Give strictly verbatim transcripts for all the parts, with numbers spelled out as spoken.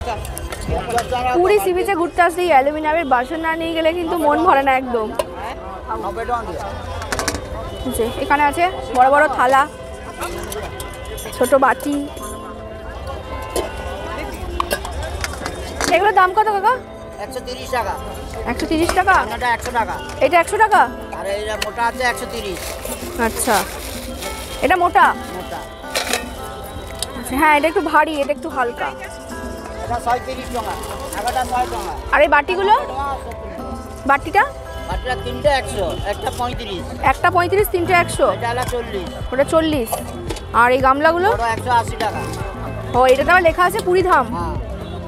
Puri C বিচে ঘুরতে আসলে এই অ্যালুমিনিয়ামের বাসন না নিয়ে গেলে কিন্তু মন ভরে না একদম। এখানে আছে বড় বড় থালা, ছোট বাটি। এগুলোর দাম কত কাকা? একশো তিরিশ টাকা। একশো তিরিশ টাকা? এটা একশো টাকা। এটা একশো টাকা? আর এটা মোটা আছে একশো তিরিশ। আচ্ছা, এটা মোটা? মোটা। হ্যাঁ, এটা একটু ভারী, এটা একটু হালকা। এটা ছয় তিরিশ টাকা। এগারোটা ছয় টাকা। আর এই বাটিগুলো? বাটিটা? বাটিটা তিনটে একশো, একটা পঁয়ত্রিশ। একটা পঁয়ত্রিশ, তিনটে একশো। এটা হলো চল্লিশ। ওটা চল্লিশ। আর এই গামলাগুলো? ওটা একশো আশি টাকা। ও, এটাতে আবার লেখা আছে পুরী ধাম। হ্যাঁ।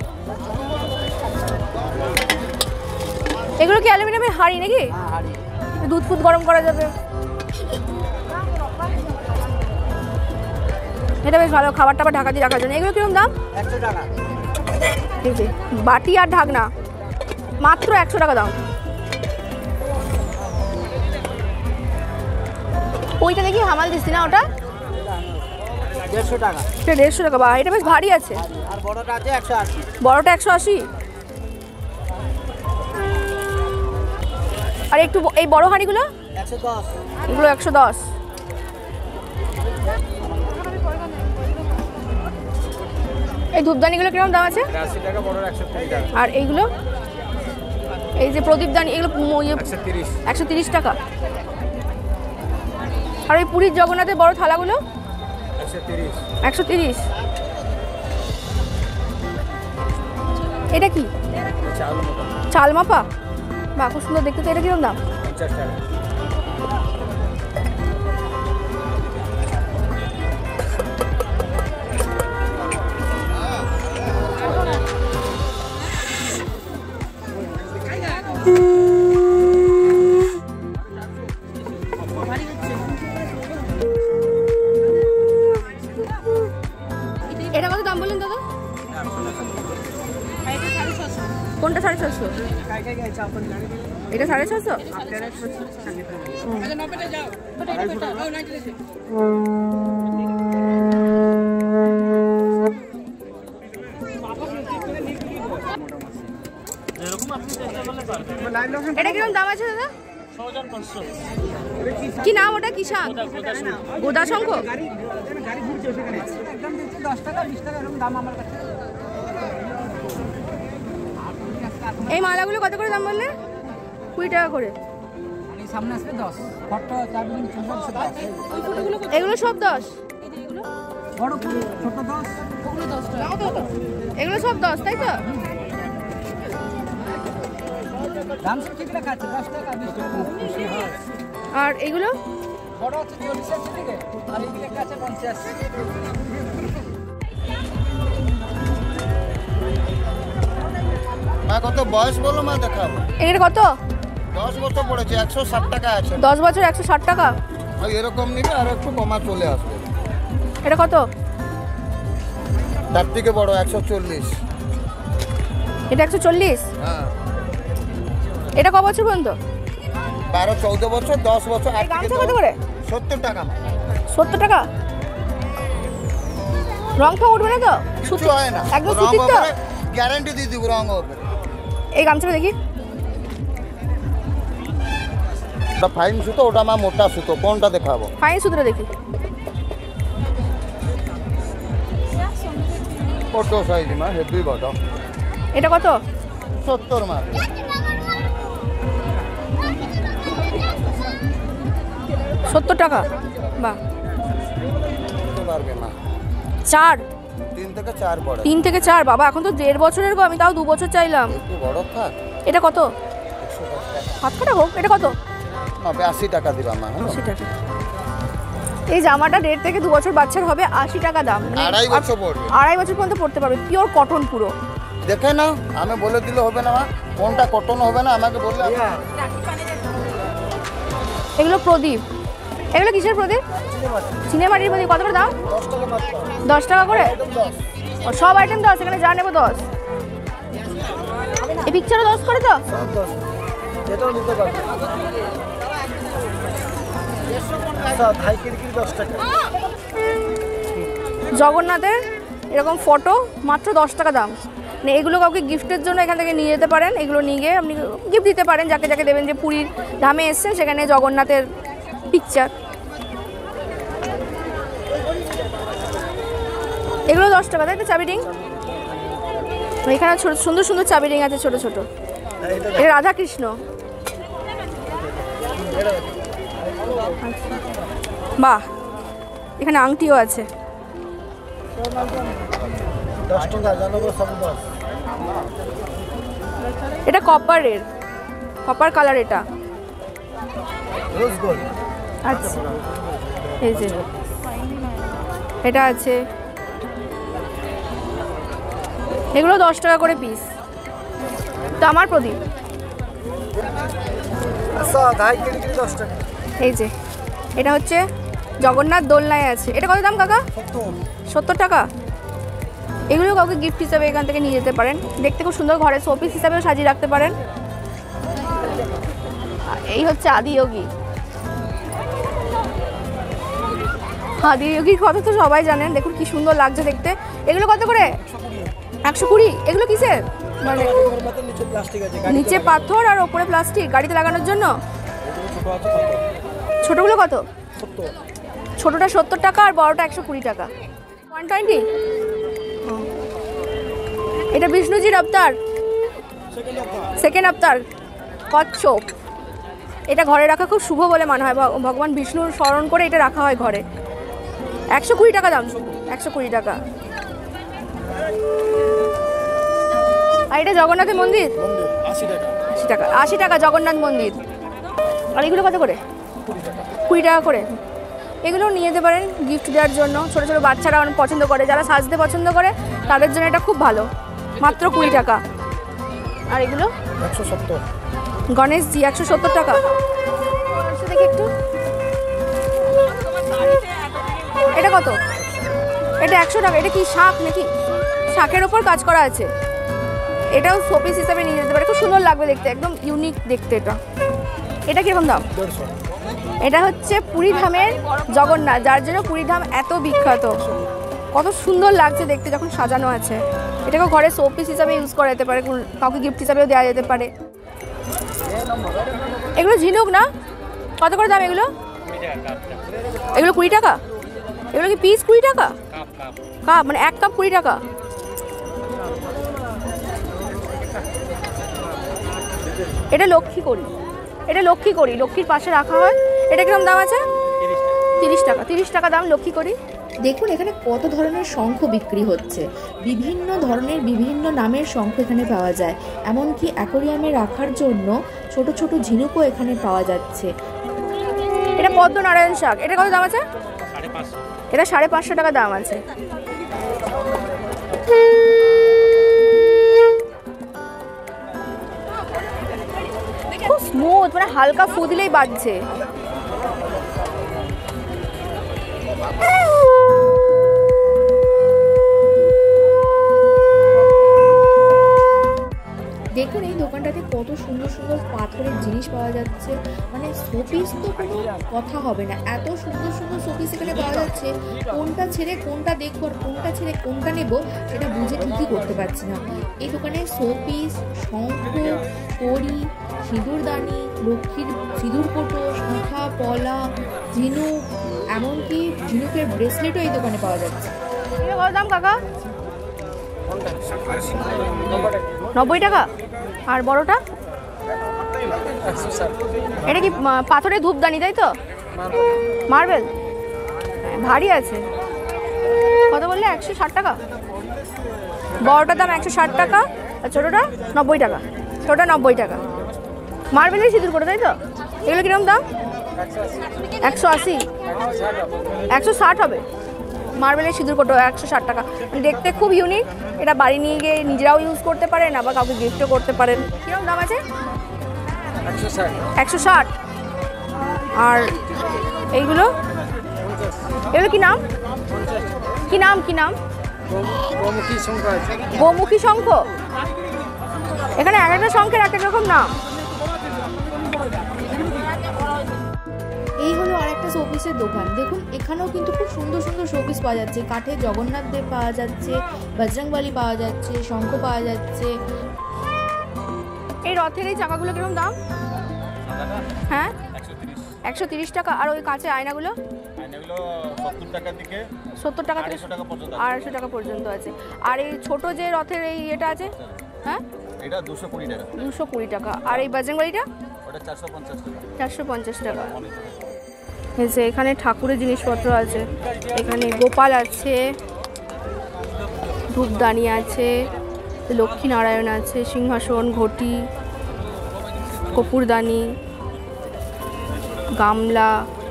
এগুলো কি অ্যালুমিনিয়ামের হাঁড়ি নাকি? হ্যাঁ, হাঁড়ি। দুধ ফুদ গরম করা যাবে। এটা বেশ ভালো, খাবার টাবার ঢাকা দিয়ে রাখার জন্য। এগুলো কিরকম দাম? একশো টাকা। ঠিক আছে, বাটি আর ঢাকনা মাত্র একশো টাকা দাম। ওইটা দেখি হামাল দিচ্ছি না, ওটা দেড়শো টাকা। এটা দেড়শো টাকা। বা এটা বেশ ভারী আছে। আর বড়টা আছে একশো আশি। বড়টা একশো আশি। আর একটু এই বড় হাঁড়িগুলো? একশো দশ। এগুলো একশো দশ। এই ধূপদানিগুলো কিরকম দাম আছে? আশি টাকা, বড় একশো কুড়ি টাকা। আর এইগুলো, এই যে প্রদীপদানি, এগুলো একশো তিরিশ। একশো তিরিশ টাকা। আর ওই পুরীর জগন্নাথের বড় থালাগুলো? একশো তিরিশ। একশো তিরিশ। এটা কি? চাল মাপা। চাল মাপা? বা খুব সুন্দর দেখতে। তো এটা কিরকম দাম? পঞ্চাশ টাকা। এটা কত দাম বললেন দাদা? কোনটা সাড়ে ছশো? এটা সাড়ে ছশো? এটা কিরকম দাম আছে দাদা? কি নাম ওটা? কি শাক? গোদা শঙ্খ? এই মালাগুলো কত করে দাম বললে? কুড়ি টাকা করে। এগুলো সব দশ? এগুলো সব দশ, তাই তো? আর এগুলো? মা কত বয়স বলো, মা দেখাবো। এর কত? দশ বছর পড়েছে, একশো ষাট টাকা আছে। দশ বছর একশো ষাট টাকা? এরকম নিবে আর একটু কমা চলে আসবে। এটা কত? তার থেকে বড় একশো চল্লিশ। এটা একশো চল্লিশ? হ্যাঁ। এটা ক বছর পর্যন্ত? বারো চৌদ্দ বছর, দশ বছর। কত করে? সত্তর টাকা। সত্তর টাকা? রং ফং উঠবে না তো? কিছু হয় না, একদম সুতির তো? গ্যারান্টি দিয়ে দিব রং হবে। এই গামছাটা দেখি। ওটা ফাইন সুতো, ওটা মা মোটা সুতো। কোনটা দেখাবো? ফাইন সুতোটা দেখি। বড় সাইজ মা, হেভি বড়। এটা কত? সত্তর মা। সত্তর টাকা? বাহ। পারবে মা। চার? তিন থেকে চার পড়ে। তিন থেকে চার? বাবা, এখন তো দেড় বছরের গো, আমি তাও দু বছর চাইলাম। একটু বড় থাক। এটা কত? হাত কাটা হোক। এটা কত? আশি টাকা দিবা মা। আশি টাকা। এই জামাটা দেড় থেকে দু বছর বাচ্চার হবে, আশি টাকা দাম। আড়াই বছর পড়বে। আড়াই বছর পর্যন্ত পড়তে পারবে। পিওর কটন পুরো। দেখে না, আমি বলে দিলে হবে না মা, কোনটা কটন হবে না আমাকে বললে। এগুলো প্রদীপ। এগুলো কিসের প্রদীপ? সিনেমাটির প্রদীপ। কত করে দাম? দশ টাকা করে? ও, সব আইটেম দশ? এখানে যা নেবো দশ? এই পিকচারও দশ করে তো? জগন্নাথের এরকম ফটো মাত্র দশ টাকা দাম। মানে এগুলো কাউকে গিফটের জন্য এখান থেকে নিয়ে যেতে পারেন। এগুলো নিয়ে গিয়ে আপনি গিফট দিতে পারেন যাকে যাকে দেবেন, যে পুরীর ধামে এসছেন সেখানে জগন্নাথের পিকচার। এগুলো দশ টাকা, তাই তো? চাবি রিং এখানে ছোট সুন্দর সুন্দর চাবি রিং আছে, ছোট ছোট। এটা রাধা কৃষ্ণ। বাহ, এখানে আংটিও আছে। এটা কপারের, কপার কালার এটা। আচ্ছা, এই যে এটা আছে, এগুলো দশ টাকা করে পিস। তো আমার প্রদীপ এই যে এটা হচ্ছে জগন্নাথ দোলনায় আছে। এটা কত দাম কাকা? সত্তর টাকা। এগুলো কাউকে গিফট হিসাবে এখান থেকে নিয়ে যেতে পারেন, দেখতে খুব সুন্দর, ঘরে শোপিস হিসাবেও সাজিয়ে রাখতে পারেন। এই হচ্ছে আদিয়োগী। আদিয়োগীর কথা তো সবাই জানেন, দেখুন কি সুন্দর লাগছে দেখতে। এগুলো কত করে? একশো কুড়ি। এগুলো কিসের? মানে নিচে পাথর আর ওপরে প্লাস্টিক, গাড়িতে লাগানোর জন্য। ছোটগুলো কত? ছোটটা সত্তর টাকা আর বড়টা একশো কুড়ি টাকা। One twenty. এটা বিষ্ণুজির অবতার, সেকেন্ড অবতার কচ্ছপ। এটা ঘরে রাখা খুব শুভ বলে মনে হয়, ভগবান বিষ্ণুর স্মরণ করে এটা রাখা হয় ঘরে। একশো কুড়ি টাকা দাম, একশো কুড়ি টাকা। আর এটা জগন্নাথের মন্দির, আশি টাকা। আশি টাকা জগন্নাথ মন্দির। আর এগুলো কত করে? কুড়ি টাকা করে। এগুলো নিয়ে যেতে পারেন গিফট দেওয়ার জন্য, ছোটো ছোটো বাচ্চারা অনেক পছন্দ করে, যারা সাজতে পছন্দ করে তাদের জন্য এটা খুব ভালো, মাত্র কুড়ি টাকা। আর এগুলো একশো সত্তর। গণেশজি একশো সত্তর টাকা। দেখি একটু, এটা কত? এটা একশো টাকা। এটা কি শাক নাকি? শাকের ওপর কাজ করা আছে। এটাও শোপিস হিসাবে নিয়ে যেতে পারে, খুব সুন্দর লাগবে দেখতে, একদম ইউনিক দেখতে। এটা এটা কীরকম দাম? এটা হচ্ছে পুরী ধামের জগন্নাথ, যার জন্য পুরী ধাম এত বিখ্যাত। কত সুন্দর লাগছে দেখতে যখন সাজানো আছে। এটাকে ঘরে শোপিস হিসাবে ইউজ করা যেতে পারে, কাউকে গিফট হিসাবেও দেওয়া যেতে পারে। এগুলো ঝিনুক না? কত করে দাম এগুলো? এগুলো কুড়ি টাকা। এগুলো কি পিস কুড়ি টাকা? কাপ মানে এক কাপ কুড়ি টাকা। এটা লক্ষ্মী করি, এটা লক্ষ্মী করি, লক্ষ্মীর পাশে রাখা হয়। এটা কিরকম দাম আছে? তিরিশ টাকা। তিরিশ টাকা দাম লক্ষ্মী করি। দেখুন এখানে কত ধরনের শঙ্খ বিক্রি হচ্ছে, বিভিন্ন ধরনের বিভিন্ন নামের শঙ্খ এখানে পাওয়া যায়। এমনকি অ্যাকোরিয়ামে রাখার জন্য ছোট ছোট ঝিনুকও এখানে পাওয়া যাচ্ছে। এটা পদ্মনারায়ণ শাক। এটা কত দাম আছে? এটা সাড়ে পাঁচশো টাকা দাম আছে। খুব স্মুথ, মানে হালকা ফু দিলেই বাজছে। দেখুন এই দোকানটাতে কত সুন্দর সুন্দর পাথরের জিনিস পাওয়া যাচ্ছে, মানে শোপিস তো কোনো কথা হবে না, এত সুন্দর সুন্দর শোপিস এখানে পাওয়া যাচ্ছে। কোনটা ছেড়ে কোনটা দেখবো আর কোনটা ছেড়ে কোনটা নেব সেটা বুঝে ঠিকই করতে পারছি না। এই দোকানে শোপিস, শঙ্খ, কড়ি, সিঁদুরদানি, লক্ষ্মীর সিঁদুর কোটো, শাঁখা, পলা, ঝিনুক, এমনকি ঝিনুকের ব্রেসলেটও এই দোকানে পাওয়া যাচ্ছে। এটা কত দাম কাকা? নব্বই টাকা। আর বড়টা? এটা কি পাথরের ধূপদানি, তাই তো? মার্বেল, ভারী আছে। কত বললে? একশো ষাট টাকা। বড়টার দাম একশো ষাট টাকা আর ছোটোটা নব্বই টাকা। ছোটোটা নব্বই টাকা। মার্বেলের সিঁদুর করে, তাই তো? এগুলো কিরকম দাম? একশো আশি। একশো ষাট হবে। মার্বেলের সিঁদুর কোটো একশো ষাট টাকা। দেখতে খুব ইউনিক। এটা বাড়ি নিয়ে গিয়ে নিজেরাও ইউজ করতে পারেন, আবার কাউকে গিফটও করতে পারেন। কিরকম দাম আছে? একশো ষাট। আর এইগুলো, এগুলো কি নাম? কি নাম কি নাম? গোমুখী শঙ্খ। এখানে এক একটা শঙ্খের এক এক রকম নাম। এই হলো আরেকটা শোপিসের দোকান। দেখুন এখানেও কিন্তু খুব সুন্দর সুন্দর শোপিস পাওয়া যাচ্ছে। কাঠে জগন্নাথ দেব পাওয়া যাচ্ছে, বজরংবলী পাওয়া যাচ্ছে, শঙ্খ পাওয়া যাচ্ছে। এই রথের এই চাকাগুলো কিরকম দাম? হ্যাঁ একশো তিরিশ টাকা। আর ওই কাঁচের আয়নাগুলো আয়নাগুলো সত্তর টাকার দিকে সত্তর টাকা থেকে আড়াইশো টাকা পর্যন্ত আছে। আড়াইশো টাকা পর্যন্ত আছে। আর এই ছোট যে রথের এই এটা আছে, হ্যাঁ এটা দুশো কুড়ি টাকা। দুশো কুড়ি টাকা। আর এই বজরংবলীটা ওটা চারশো পঞ্চাশ টাকা। চারশো পঞ্চাশ টাকা। এই যে এখানে ঠাকুরের জিনিসপত্র আছে, এখানে গোপাল আছে, ধূপদানি আছে, লক্ষ্মীনারায়ণ আছে, সিংহাসন, ঘটি, কপুরদানি, গামলা।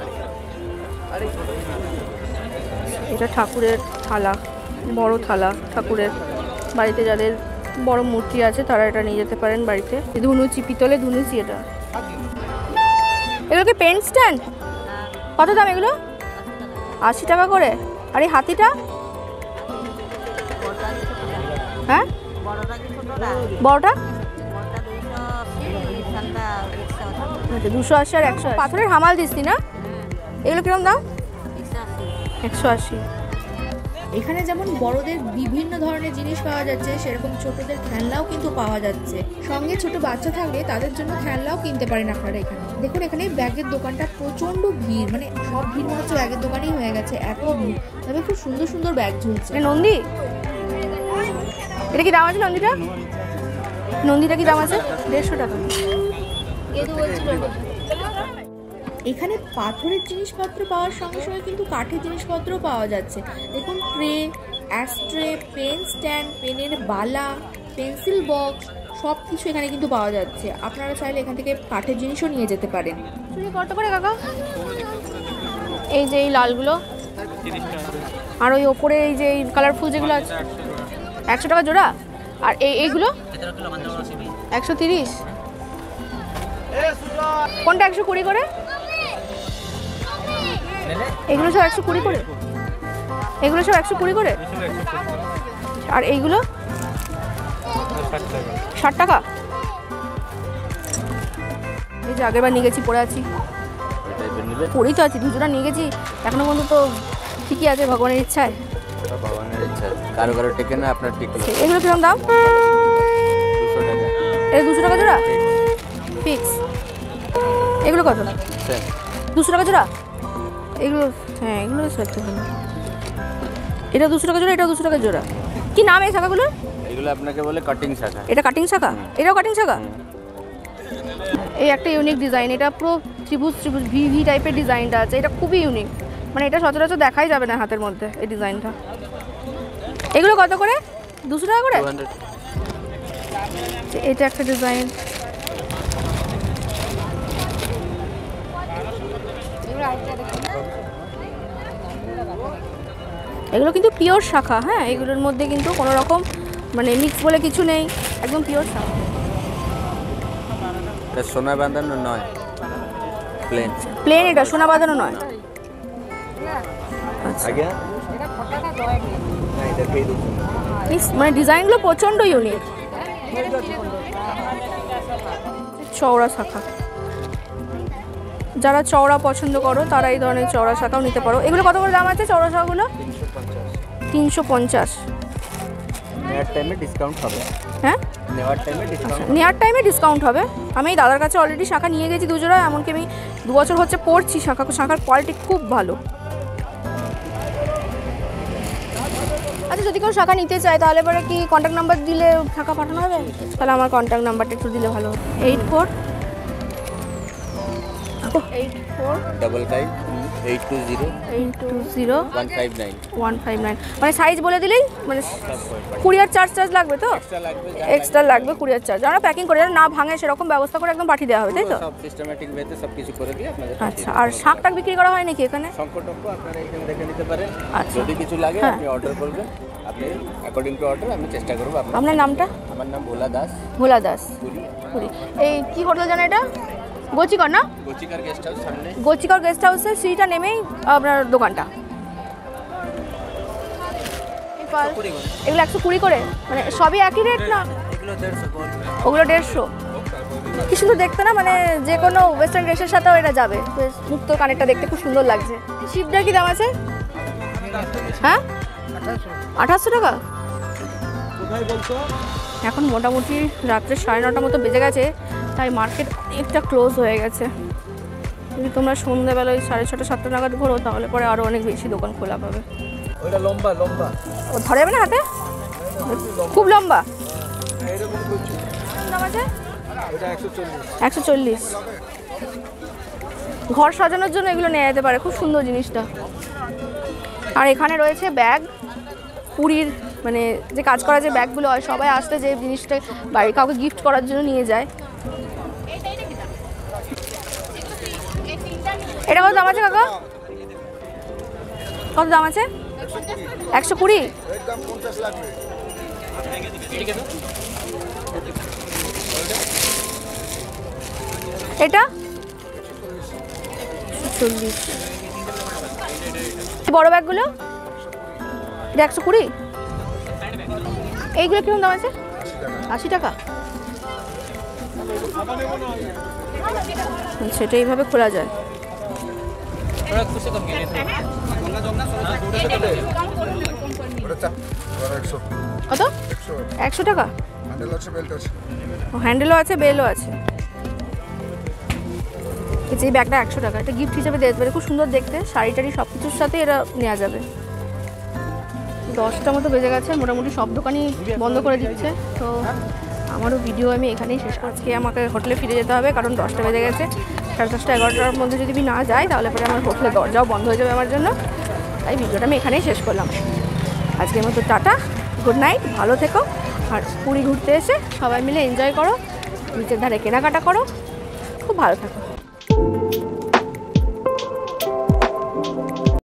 এটা ঠাকুরের থালা, বড় থালা ঠাকুরের। বাড়িতে যাদের বড় মূর্তি আছে তারা এটা নিয়ে যেতে পারেন বাড়িতে। ধুনুচি, পিতলে ধুনুচি। এটা এগুলো কি পেন স্ট্যান্ড? কত দাম এগুলো? আশি টাকা করে। আর এই হাতিটা? হ্যাঁ বড়টা আচ্ছা দুশো আশি আর একশো। পাথরের হামাল দিচ্ছি না? এগুলো কিরকম দাম? একশো আশি। এখানে যেমন বড়দের বিভিন্ন ধরনের জিনিস পাওয়া যাচ্ছে, সেরকম ছোটদের খেলনাও কিন্তু পাওয়া যাচ্ছে। সঙ্গে ছোট বাচ্চা থাকলে তাদের জন্য খেলনাও কিনতে পারেন আপনারা এখানে। দেখুন এখানে ব্যাগের দোকানটা প্রচন্ড ভিড়, মানে সব ভিড় মনে হচ্ছে ব্যাগের দোকানেই হয়ে গেছে, এত ভিড়। তবে খুব সুন্দর সুন্দর ব্যাগ ঝুলছে। নন্দী, এটা কি দাম আছে নন্দীটা? নন্দীটা কি দাম আছে? দেড়শো টাকা। এখানে পাথরের জিনিসপত্র পাওয়ার সঙ্গে সঙ্গে কিন্তু কাঠের জিনিসপত্রও পাওয়া যাচ্ছে। দেখুন ট্রে, অ্যাস্ট্রে, পেন স্ট্যান্ড, পেনের বালা, পেন্সিল বক্স, সব কিছু এখানে কিন্তু পাওয়া যাচ্ছে। আপনারা চাইলে এখান থেকে কাঠের জিনিসও নিয়ে যেতে পারেন। কত করে কাকা? এই যে এই লালগুলো, আর ওই ওপরে এই যে এই কালারফুল যেগুলো আছে একশো টাকা জোড়া। আর এই এইগুলো একশো তিরিশ। কোনটা একশো কুড়ি করে? এগুলো সব একশো কুড়ি করে? এগুলো সব একশো কুড়ি করে? আর এইগুলো ষাট টাকা। এই যে আগেরবার নিয়ে গেছি, পরে আছি, পরেই তো আছি, দুজোড়া নিয়ে গেছি এখনো পর্যন্ত তো ঠিকই আছে ভগবানের ইচ্ছায়। ভগবানের ইচ্ছা, কারো কারো টিকে না, আপনার টিকে। এগুলো কিরকম দাম? দুশো টাকা। এটা দুশো টাকা জোড়া ফিক্স। এগুলো কত? দুশো টাকা জোড়া। এগুলো হ্যাঁ এগুলো সত্যি ভালো। এটা দুশো টাকা জোড়া, এটা দুশো টাকা জোড়া। কি নাম এই শাখাগুলো? এগুলো আপনাকে বলে কাটিং শাখা। এটা কাটিং শাখা? এটাও কাটিং শাখা? এই একটা ইউনিক ডিজাইন, এটা পুরো ত্রিভুজ ত্রিভুজ ভি ভি টাইপের ডিজাইনটা আছে। এটা খুবই ইউনিক, মানে এটা সচরাচর দেখাই যাবে না হাতের মধ্যে এই ডিজাইনটা। এগুলো কত করে? দুশো টাকা করে? এটা একটা ডিজাইন। এগুলো কিন্তু পিওর শাখা। হ্যাঁ এগুলোর মধ্যে কিন্তু কোনো রকম মানে মিক্স বলে কিছু নেই, একদম পিওর শাখা। এটা সোনা বাঁধানো নয়, প্লেন। প্লেন, এটা সোনা বাঁধানো নয়। আগে মানে ডিজাইনগুলো প্রচণ্ড ইউনিক। চওড়া শাখা, যারা চওড়া পছন্দ করো তারা এই ধরনের চওড়া শাখাও নিতে পারো। এগুলো কত করে দাম আছে চওড়া শাখাগুলো? তিনশো পঞ্চাশ। নেওয়ার টাইমে ডিসকাউন্ট হবে। হ্যাঁ নেওয়ার টাইমে ডিসকাউন্ট, নেওয়ার টাইমে ডিসকাউন্ট হবে। আমি এই দাদার কাছে অলরেডি শাখা নিয়ে গেছি দুজোড়া, এমনকি আমি দু বছর হচ্ছে পড়ছি শাখা। শাখার কোয়ালিটি খুব ভালো। আচ্ছা যদি কেউ শাখা নিতে চায় তাহলে পরে কি কন্ট্যাক্ট নাম্বার দিলে শাখা পাঠানো হবে? তাহলে আমার কন্ট্যাক্ট নাম্বারটা একটু দিলে ভালো হবে। Eight four eight four double five eight two zero eight two zero one five nine one five nine. মানে সাইজ বলে দিলেই, মানে কুরিয়ার চার্জ চার্জ লাগবে তো? এক্সট্রা লাগবে কুরিয়ার চার্জ। আমরা প্যাকিং করে না ভাঙে সেরকম ব্যবস্থা করে একদম পাঠিয়ে দেওয়া হবে, তাই তো? সব সিস্টেম্যাটিক ওয়েতে সব কিছু করে দিয়ে আপনাদের। আচ্ছা, আর শাক টাক বিক্রি করা হয় নাকি এখানে? সংকটক আপনারা এখানে দেখে নিতে পারেন। আচ্ছা, যদি কিছু লাগে হ্যাঁ। আপনি অর্ডার করবেন, আপনি অ্যাকর্ডিং টু অর্ডার আমি চেষ্টা করব। আপনার আপনার নামটা? আমার নাম ভোলা দাস। ভোলা দাস। পুরী পুরী। এই কি হোটেল জানো এটা? গোচিকর না? গোচিকার গেস্ট হাউস সামনে। গোচিকর গেস্ট হাউসের সিঁড়িটা নেমেই আপনার দোকানটা। এগুলো একশো কুড়ি করে, মানে সবই একই রেট না? ওগুলো দেড়শো। কি সুন্দর দেখতে না, মানে যে কোনো ওয়েস্টার্ন ড্রেসের সাথেও এটা যাবে। বেশ মুক্ত কানেরটা দেখতে খুব সুন্দর লাগছে। শিপটার কি দাম আছে? হ্যাঁ, আঠাশশো টাকা। এখন মোটামুটি রাত্রে সাড়ে নটার মতো বেজে গেছে, তাই মার্কেট অনেকটা ক্লোজ হয়ে গেছে। যদি তোমরা সন্ধ্যেবেলা ওই সাড়ে ছটা সাতটা নাগাদ ঘোরো তাহলে পরে আরও অনেক বেশি দোকান খোলা পাবে। ওইটা লম্বা লম্বা ও ধরে যাবে না হাতে? খুব লম্বা। দাম আছে একশো চল্লিশ। ঘর সাজানোর জন্য এগুলো নেওয়া যেতে পারে, খুব সুন্দর জিনিসটা। আর এখানে রয়েছে ব্যাগ, পুরীর মানে যে কাজ করা যে ব্যাগগুলো হয়, সবাই আসলে যে জিনিসটা বাড়ি কাউকে গিফট করার জন্য নিয়ে যায়। এটা কত দাম আছে কাকা? কত দাম আছে? একশো কুড়ি। এটা চল্লিশ। বড় ব্যাগগুলো এটা একশো কুড়ি। এইগুলো কিরকম দাম আছে? আশি টাকা। সেটা এইভাবে খোলা যায়। কত? একশো টাকা। হ্যান্ডেলও আছে, বেলও আছে। এই ব্যাগটা একশো টাকা। এটা গিফট হিসেবে দিতে পারে, খুব সুন্দর দেখতে। শাড়ি টাড়ি সব কিছুর সাথে এটা নেওয়া যাবে। দশটা মতো বেজে গেছে, মোটামুটি সব দোকানই বন্ধ করে দিচ্ছে। তো আমারও ভিডিও আমি এখানেই শেষ করছি। আজকে আমাকে হোটেলে ফিরে যেতে হবে, কারণ দশটা বেজে গেছে। সাড়ে দশটা এগারোটার মধ্যে যদি আমি না যাই তাহলে পরে আমার হোটেলের দরজাও বন্ধ হয়ে যাবে আমার জন্য। তাই ভিডিওটা আমি এখানেই শেষ করলাম। আজকের মতো টাটা, গুড নাইট, ভালো থেকো। আর পুরী ঘুরতে এসে সবাই মিলে এনজয় করো, নিচের ধারে কেনাকাটা করো, খুব ভালো থাকো।